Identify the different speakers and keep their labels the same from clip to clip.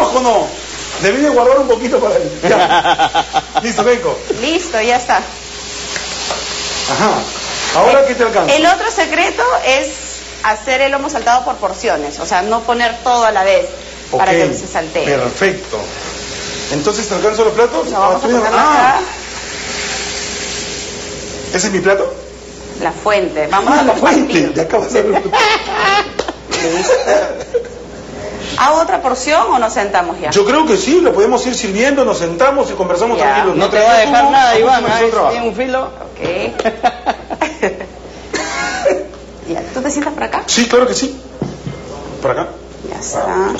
Speaker 1: abajo no. Debí de guardar un poquito para él. Ya. Listo, Keiko.
Speaker 2: Listo, ya está.
Speaker 1: Ajá. ¿Ahora qué te alcanza?
Speaker 2: El otro secreto es hacer el lomo saltado por porciones, o sea, no poner todo a la vez para que no se saltee.
Speaker 1: Perfecto. Entonces, ¿te alcanzo los platos?
Speaker 2: Lo vamos a poner acá.
Speaker 1: ¿Ese es mi plato?
Speaker 2: La fuente. Vamos a
Speaker 1: la
Speaker 2: compartir.
Speaker 1: fuente. Ya acabas de ver.
Speaker 2: ¿Hago otra porción o nos sentamos ya?
Speaker 1: Yo creo que sí, lo podemos ir sirviendo, nos sentamos y conversamos
Speaker 2: Ya.
Speaker 1: tranquilos.
Speaker 3: No te va a dejar nada, Iván, tiene un filo.
Speaker 2: Ok. Ya, ¿tú te sientas por acá?
Speaker 1: Sí, claro que sí. Por acá.
Speaker 2: Ya está.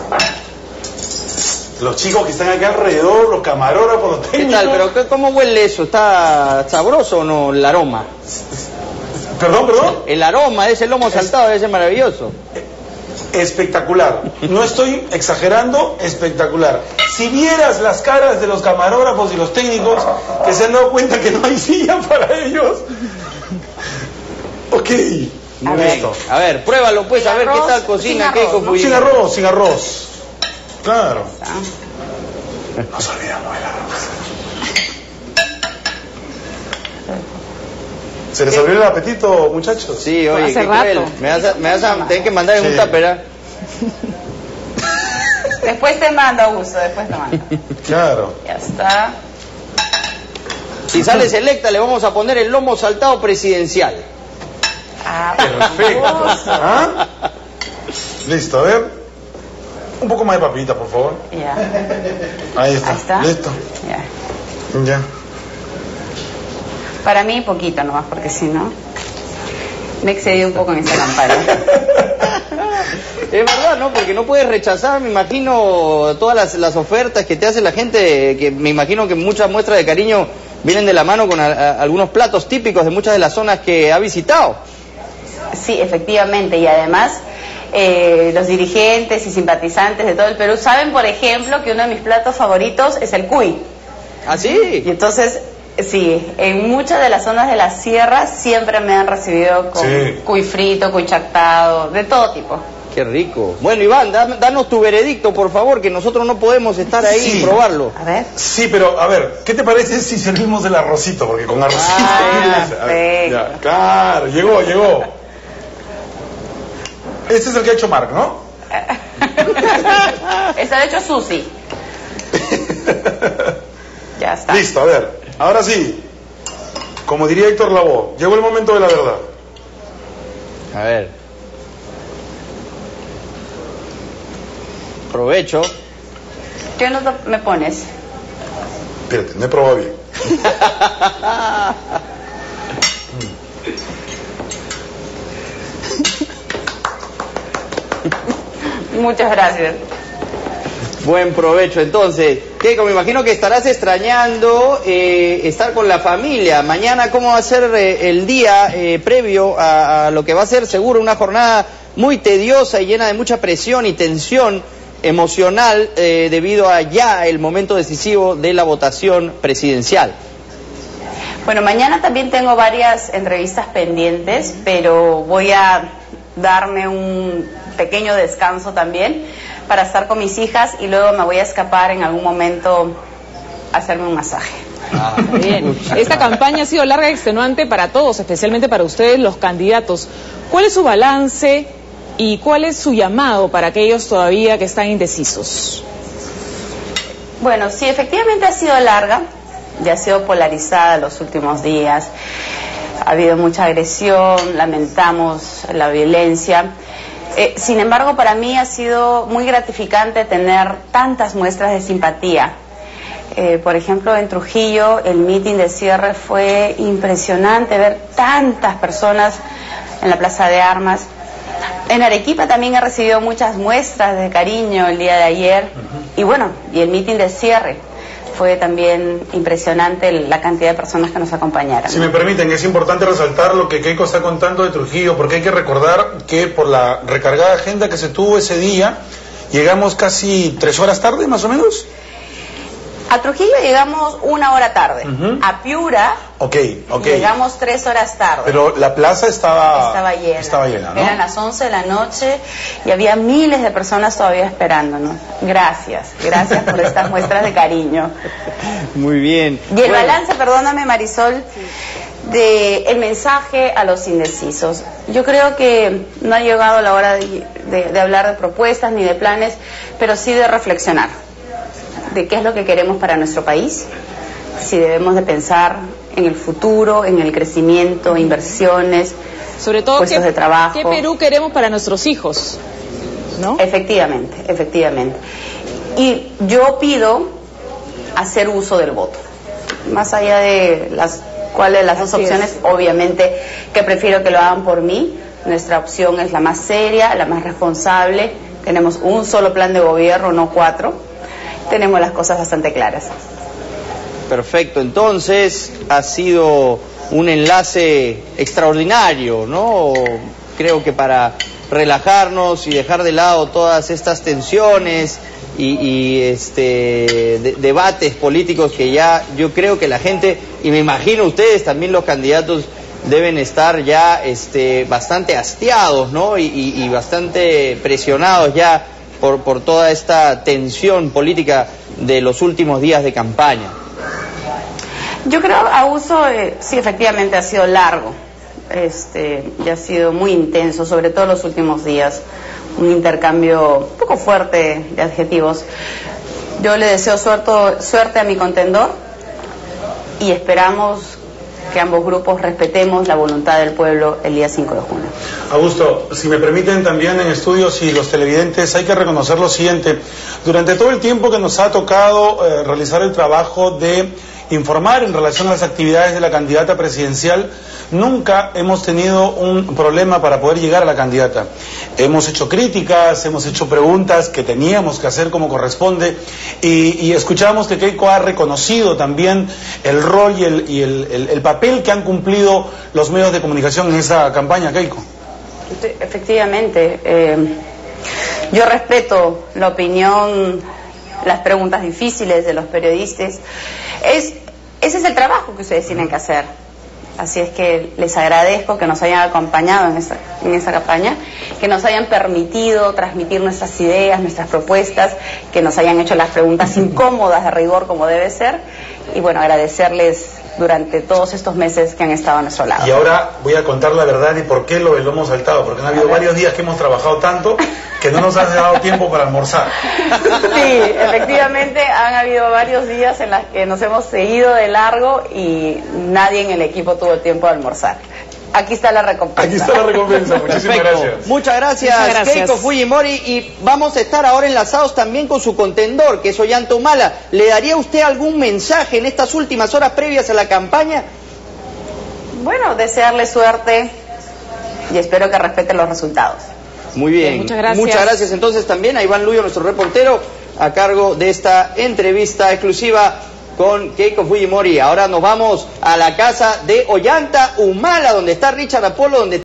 Speaker 1: Los chicos que están acá alrededor, los camarógrafos, los
Speaker 3: ¿Qué
Speaker 1: técnicos.
Speaker 3: tal? Pero ¿cómo huele eso? ¿Está sabroso o no el aroma?
Speaker 1: ¿Perdón?
Speaker 3: El aroma de ese lomo saltado debe ser maravilloso.
Speaker 1: Espectacular. No estoy exagerando, espectacular. Si vieras las caras de los camarógrafos y los técnicos que se han dado cuenta que no hay silla para ellos. Ok. Listo.
Speaker 3: A ver, pruébalo pues, a ver qué tal cocina Keiko Fujimori.
Speaker 1: Sin arroz. Claro. Nos olvidamos del arroz. ¿Se les abrió el apetito, muchachos?
Speaker 3: Sí, oye,
Speaker 2: Hace
Speaker 3: qué
Speaker 2: rato.
Speaker 3: cruel. Me vas a tener que mandar en un tupper.
Speaker 2: Después te mando, Augusto, después te mando.
Speaker 1: Claro.
Speaker 2: Ya está.
Speaker 3: Si sales electa, le vamos a poner el lomo saltado presidencial.
Speaker 2: Ah,
Speaker 1: Perfecto. ¿Ah? Listo, a ver. Un poco más de papita, por favor.
Speaker 2: Ya.
Speaker 1: Ahí está.
Speaker 2: Ahí está.
Speaker 1: Listo.
Speaker 2: Ya.
Speaker 1: Ya.
Speaker 2: Para mí poquito nomás, porque si no me excedí un poco en esta campaña.
Speaker 3: Es verdad, ¿no? Porque no puedes rechazar, me imagino, todas las ofertas que te hace la gente, que me imagino que muchas muestras de cariño vienen de la mano con algunos platos típicos de muchas de las zonas que ha visitado.
Speaker 2: Sí, efectivamente, y además los dirigentes y simpatizantes de todo el Perú saben, por ejemplo, que uno de mis platos favoritos es el cuy.
Speaker 3: ¿Ah, sí?
Speaker 2: Y entonces, sí, en muchas de las zonas de la sierra siempre me han recibido con cuy frito, cuy chactado, de todo tipo.
Speaker 3: Qué rico. Bueno, Iván, danos tu veredicto, por favor, que nosotros no podemos estar ahí y probarlo.
Speaker 2: A ver.
Speaker 1: Sí, pero a ver, ¿qué te parece si servimos el arrocito? Porque con arrocito...
Speaker 2: Ah,
Speaker 1: a ver, ya, claro, llegó. Este es el que ha hecho Marc, ¿no?
Speaker 2: Está hecho Susi. Ya está.
Speaker 1: Listo, a ver, ahora sí, como diría Héctor Lavoe, llegó el momento de la verdad.
Speaker 3: A ver. Provecho.
Speaker 2: ¿Qué nota me pones?
Speaker 1: Espérate, no he probado bien.
Speaker 2: Muchas gracias.
Speaker 3: Buen provecho. Entonces, Keiko, me imagino que estarás extrañando estar con la familia. Mañana, ¿cómo va a ser el día previo a lo que va a ser seguro una jornada muy tediosa y llena de mucha presión y tensión emocional debido a ya el momento decisivo de la votación presidencial?
Speaker 2: Bueno, mañana también tengo varias entrevistas pendientes, pero voy a darme un pequeño descanso también para estar con mis hijas y luego me voy a escapar en algún momento a hacerme un masaje.
Speaker 4: Bien, esta campaña ha sido larga y extenuante para todos, especialmente para ustedes los candidatos. ¿Cuál es su balance y cuál es su llamado para aquellos todavía que están indecisos?
Speaker 2: Bueno, sí, efectivamente ha sido larga, ya ha sido polarizada los últimos días, ha habido mucha agresión, lamentamos la violencia. Sin embargo, para mí ha sido muy gratificante tener tantas muestras de simpatía. Por ejemplo, en Trujillo, el mitin de cierre fue impresionante, ver tantas personas en la Plaza de Armas. En Arequipa también he recibido muchas muestras de cariño el día de ayer. Y bueno, y el mitin de cierre fue también impresionante la cantidad de personas que nos acompañaron.
Speaker 1: Si me permiten, es importante resaltar lo que Keiko está contando de Trujillo, porque hay que recordar que por la recargada agenda que se tuvo ese día, llegamos casi 3 horas tarde, más o menos.
Speaker 2: A Trujillo llegamos 1 hora tarde. A Piura
Speaker 1: Ok.
Speaker 2: Llegamos 3 horas tarde.
Speaker 1: Pero la plaza estaba
Speaker 2: llena.
Speaker 1: Estaba llena, ¿no?
Speaker 2: Eran las 11 de la noche y había miles de personas todavía esperándonos. Gracias por estas muestras de cariño.
Speaker 3: Muy bien.
Speaker 2: Y el balance, perdóname Marisol, el mensaje a los indecisos. Yo creo que no ha llegado la hora de hablar de propuestas ni de planes, pero sí de reflexionar de qué es lo que queremos para nuestro país, si debemos de pensar en el futuro, en el crecimiento, inversiones,
Speaker 4: sobre todo
Speaker 2: puestos de trabajo.
Speaker 4: ¿Qué Perú queremos para nuestros hijos? ¿No?
Speaker 2: Efectivamente. Y yo pido hacer uso del voto. Más allá de cuáles de las dos opciones, obviamente que prefiero que lo hagan por mí. Nuestra opción es la más seria, la más responsable. Tenemos un solo plan de gobierno, no 4. Tenemos las cosas bastante claras.
Speaker 3: Perfecto, entonces ha sido un enlace extraordinario, ¿no? Creo que para relajarnos y dejar de lado todas estas tensiones y debates políticos que ya yo creo que la gente, y me imagino ustedes también los candidatos, deben estar ya bastante hastiados, ¿no? Y bastante presionados ya por toda esta tensión política de los últimos días de campaña.
Speaker 2: Yo creo, Augusto, sí, efectivamente ha sido largo, y ha sido muy intenso, sobre todo los últimos días, un intercambio un poco fuerte de adjetivos. Yo le deseo suerte a mi contendor y esperamos que ambos grupos respetemos la voluntad del pueblo el día 5 de junio.
Speaker 1: Augusto, si me permiten también en estudios y los televidentes, hay que reconocer lo siguiente. Durante todo el tiempo que nos ha tocado realizar el trabajo de informar en relación a las actividades de la candidata presidencial, nunca hemos tenido un problema para poder llegar a la candidata. Hemos hecho críticas, hemos hecho preguntas que teníamos que hacer como corresponde y escuchamos que Keiko ha reconocido también el rol y el papel que han cumplido los medios de comunicación en esa campaña, Keiko.
Speaker 2: Efectivamente, yo respeto la opinión, las preguntas difíciles de los periodistas. Ese es el trabajo que ustedes tienen que hacer. Así es que les agradezco que nos hayan acompañado en esta campaña, que nos hayan permitido transmitir nuestras ideas, nuestras propuestas, que nos hayan hecho las preguntas incómodas de rigor como debe ser, y bueno, agradecerles durante todos estos meses que han estado a nuestro lado.
Speaker 1: Y ahora voy a contar la verdad y por qué lo hemos saltado, porque han habido varios días que hemos trabajado tanto que no nos ha dado tiempo para almorzar.
Speaker 2: Sí, efectivamente han habido varios días en los que nos hemos seguido de largo y nadie en el equipo tuvo tiempo de almorzar. Aquí está la recompensa.
Speaker 1: Aquí está la recompensa, muchísimas gracias.
Speaker 3: Muchas gracias, Keiko Fujimori, y vamos a estar ahora enlazados también con su contendor, que es Ollanta Humala. ¿Le daría usted algún mensaje en estas últimas horas previas a la campaña?
Speaker 2: Bueno, desearle suerte y espero que respeten los resultados.
Speaker 3: Muy bien,
Speaker 4: muchas gracias.
Speaker 3: Muchas gracias entonces también a Iván Luyo, nuestro reportero, a cargo de esta entrevista exclusiva con Keiko Fujimori. Ahora nos vamos a la casa de Ollanta Humala, donde está Richard Apolo, donde